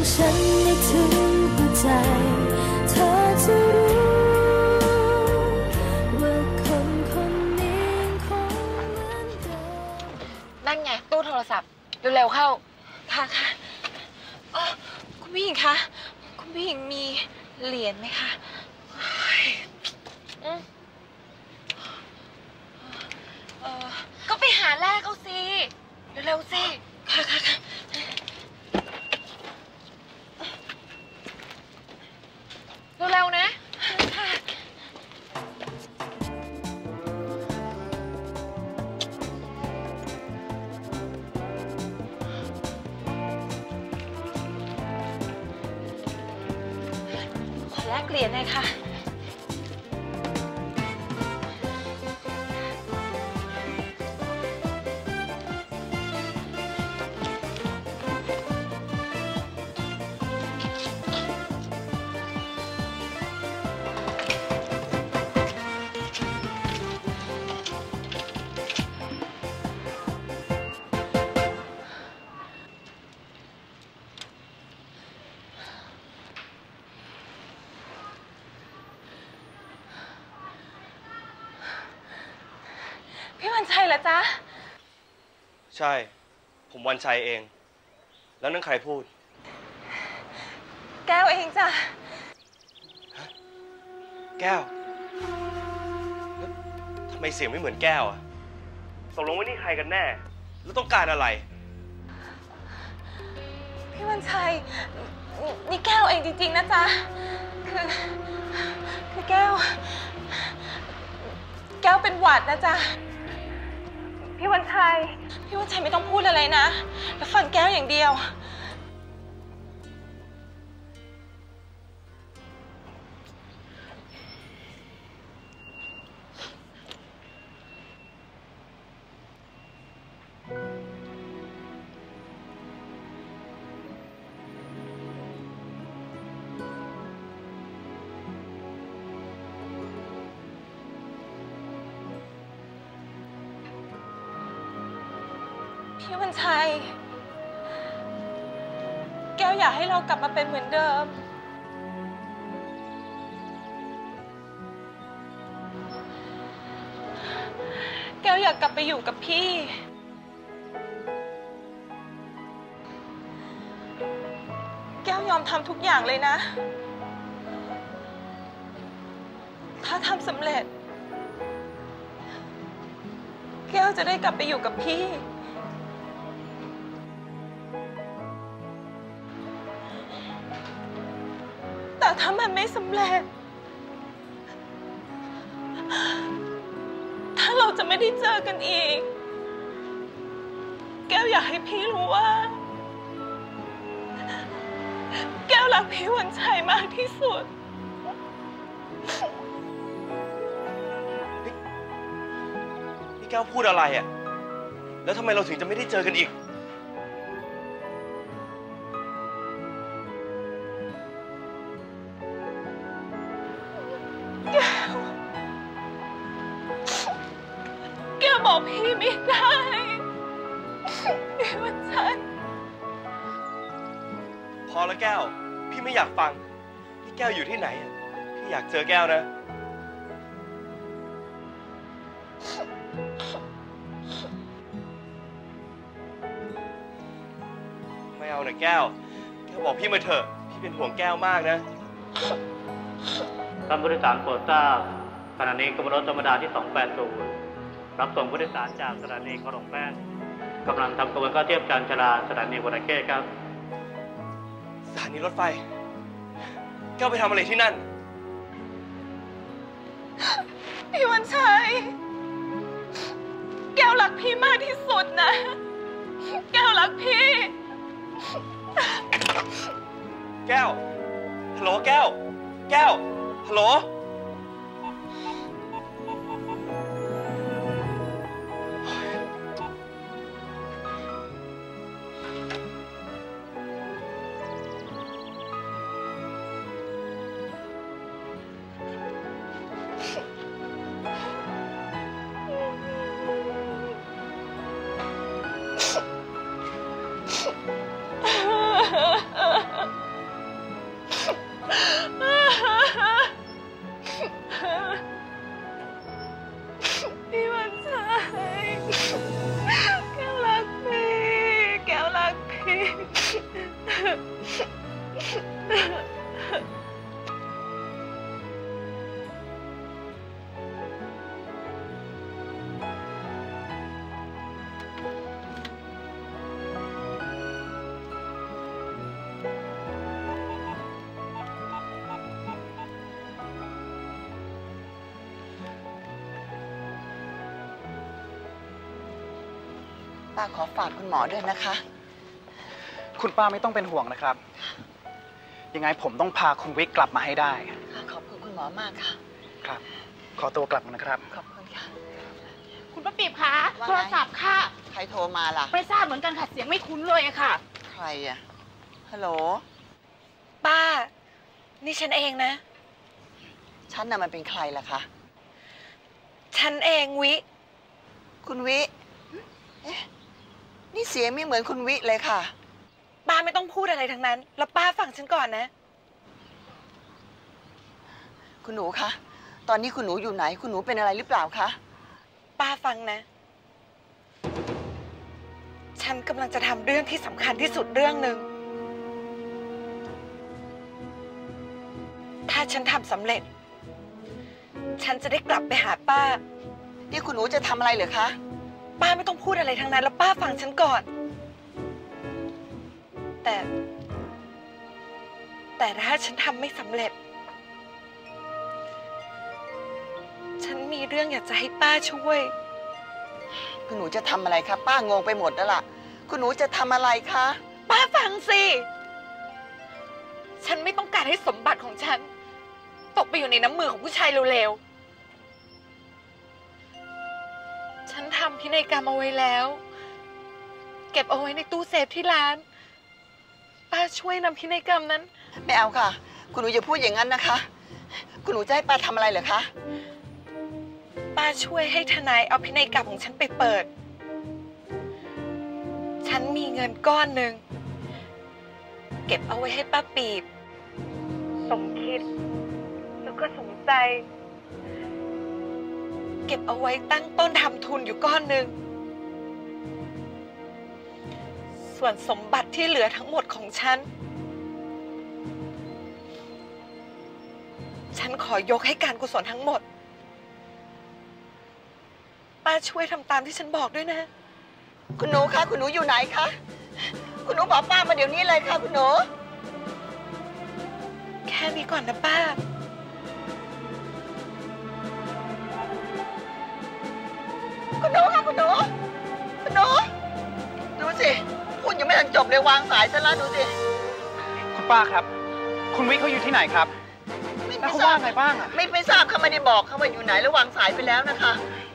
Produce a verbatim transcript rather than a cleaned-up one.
ฉันได้ถึงหัวใจเธอจะรู้ว่าคนคนนี้คงเหมือนเดิมนั่นไงตู้โทรศัพท์เร็วๆเข้าค่ะค่ะอ๋อคุณผู้หญิงคะคุณผู้หญิงมีเหรียญไหมคะอืมเออก็ไปหาแลกเอาสิเร็วๆสิค่ะค่ะค่ะเร็วๆนะค่ะขอแลกเหรียญหน่อยค่ะพี่วันชัยเหรอจ๊ะใช่ผมวันชัยเองแล้วนั่นใครพูดแก้วเองจ้ะแก้วแล้วทำไมเสียงไม่เหมือนแก้วอะตกลงว่านี่ใครกันแน่แล้วต้องการอะไรพี่วันชัยนี่แก้วเองจริงๆนะจ๊ะคือคือแก้วแก้วเป็นหวัดนะจ๊ะพี่วันชัยพี่วันชัยไม่ต้องพูดอะไรนะแล้วฟังแก้วอย่างเดียวพี่วันชัยแก้วอยากให้เรากลับมาเป็นเหมือนเดิมแก้วอยากกลับไปอยู่กับพี่แก้วยอมทำทุกอย่างเลยนะถ้าทำสำเร็จแก้วจะได้กลับไปอยู่กับพี่แต่ถ้ามันไม่สำเร็จถ้าเราจะไม่ได้เจอกันอีกแก้วอยากให้พี่รู้ว่าแก้วรักพี่วันชัยมากที่สุดนี่แก้วพูดอะไรอ่ะแล้วทำไมเราถึงจะไม่ได้เจอกันอีกแก้วบอกพี่ไม่ได้พี่วันชัยพอแล้วแก้วพี่ไม่อยากฟังนี่แก้วอยู่ที่ไหนอ่ะพี่อยากเจอแก้วนะไม่เอานะแก้วแก้วบอกพี่มาเถอะพี่เป็นห่วงแก้วมากนะท่านผู้โดยสารโปรดทราบขณะนี้ขบวนรถธรรมดาที่สองแปดศูนย์รับส่งผู้โดยสารจากสถานีคลองแป้นกำลังทำขบวนเข้าเทียบชานชาลาสถานีวรเขตครับสถานีรถไฟแก้วไปทำอะไรที่นั่นพี่วันชัยแก้วรักพี่มากที่สุดนะแก้วรักพี่แก้วฮัลโหลแก้วแก้วฮัลโหลป้าขอฝากคุณหมอด้วยนะคะคุณป้าไม่ต้องเป็นห่วงนะครับ ยังไงผมต้องพาคุณวิกกลับมาให้ได้ขอบคุณคุณหมอมากค่ะครับขอตัวกลับนะครับขอบคุณค่ะคุณป้าปีบคะโทรศัพท์ค่ะใครโทรมาล่ะไม่ทราบเหมือนกันค่ะเสียงไม่คุ้นเลยอะค่ะใครอะฮัลโหลป้านี่ฉันเองนะฉันน่ะมันเป็นใครล่ะคะฉันเองวิคุณวิเอ๊ะนี่เสียงไม่เหมือนคุณวิเลยค่ะป้าไม่ต้องพูดอะไรทั้งนั้นแล้วป้าฟังฉันก่อนนะคุณหนูคะตอนนี้คุณหนูอยู่ไหนคุณหนูเป็นอะไรหรือเปล่าคะป้าฟังนะฉันกำลังจะทำเรื่องที่สำคัญที่สุดเรื่องหนึ่งถ้าฉันทำสำเร็จฉันจะได้กลับไปหาป้านี่คุณหนูจะทำอะไรเหรอคะป้าไม่ต้องพูดอะไรทั้งนั้นแล้วป้าฟังฉันก่อนแต่แต่ถ้าฉันทำไม่สำเร็จฉันมีเรื่องอยากจะให้ป้าช่วยคุณหนูจะทำอะไรคะป้างงไปหมดแล้วล่ะคุณหนูจะทำอะไรคะป้าฟังสิฉันไม่ต้องการให้สมบัติของฉันตกไปอยู่ในน้ำมือของผู้ชายเร็วๆฉันทำพินัยกรรมเอาไว้แล้วเก็บเอาไว้ในตู้เซฟที่ร้านป้าช่วยนำพินัยกรรมนั้นไม่เอาค่ะคุณหนูอย่าพูดอย่างนั้นนะคะคุณหนูจะให้ป้าทำอะไรเหรอคะป้าช่วยให้ทนายเอาพินัยกรรมของฉันไปเปิดฉันมีเงินก้อนหนึ่งเก็บเอาไว้ให้ป้าปีบสมคิดแล้วก็สมใจเก็บเอาไว้ตั้งต้นทำทุนอยู่ก้อนหนึ่งส่วนสมบัติที่เหลือทั้งหมดของฉันฉันขอยกให้การกุศลทั้งหมดป้าช่วยทำตามที่ฉันบอกด้วยนะคุณหนูคะคุณหนูอยู่ไหนคะคุณหนูบอกป้ามาเดี๋ยวนี้เลยค่ะคุณหนูแค่นี้ก่อนนะป้าคุณหนูค่ะคุณหนูคุณหนูดูสิพูดยังไม่ทันจบเลยวางสายซะแล้วดูสิคุณป้าครับคุณวิกเขาอยู่ที่ไหนครับแล้วเขาว่าไงบ้างอ่ะไม่ไม่ทราบเขาไม่ได้บอกเขาว่าอยู่ไหนแล้ววางสายไปแล้วนะคะ